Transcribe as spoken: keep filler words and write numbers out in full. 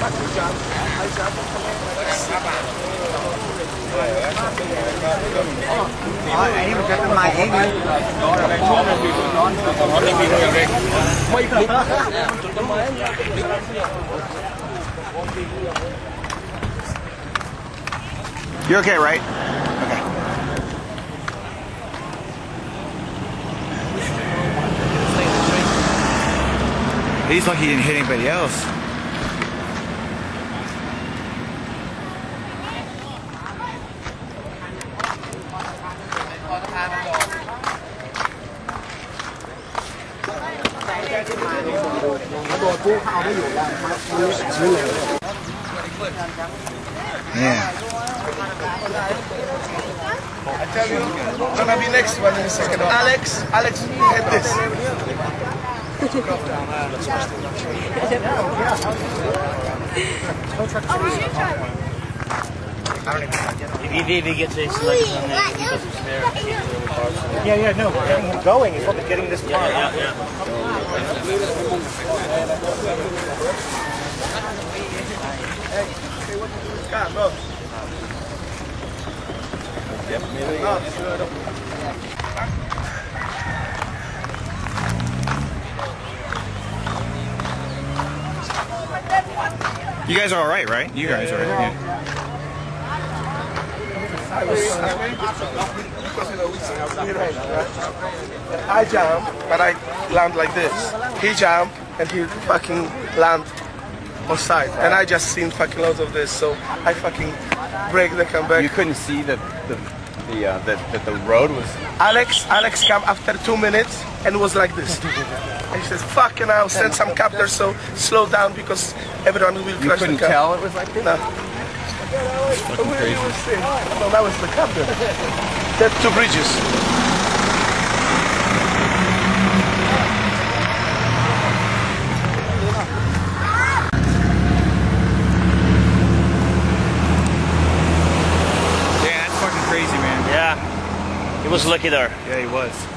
anh ấy một cái máy đi. You're okay, right? Okay. He's lucky he didn't hit anybody else. Yeah. I tell you, gonna be next one in a second. Alex, Alex, get this. If he, if he gets a selection on that, he doesn't spare. Yeah, yeah, no, getting him going is what getting this far. Yeah, yeah, yeah. Come on. You guys are all right, right? You guys are. Yeah. I was, I jump, but I land like this. He jump and he fucking land on side, and I just seen fucking loads of this, so I fucking break the comeback. You couldn't see the the the uh, that the, the road was. Alex, Alex came after two minutes and was like this. And he says, "Fucking I'll send some captors, so slow down because everyone will You crash couldn't the car." tell it was like this. No. It's fucking Where crazy. you were saying? No, that was the captain. There are two bridges. Yeah, that's fucking crazy, man. Yeah, he was lucky there. Yeah, he was.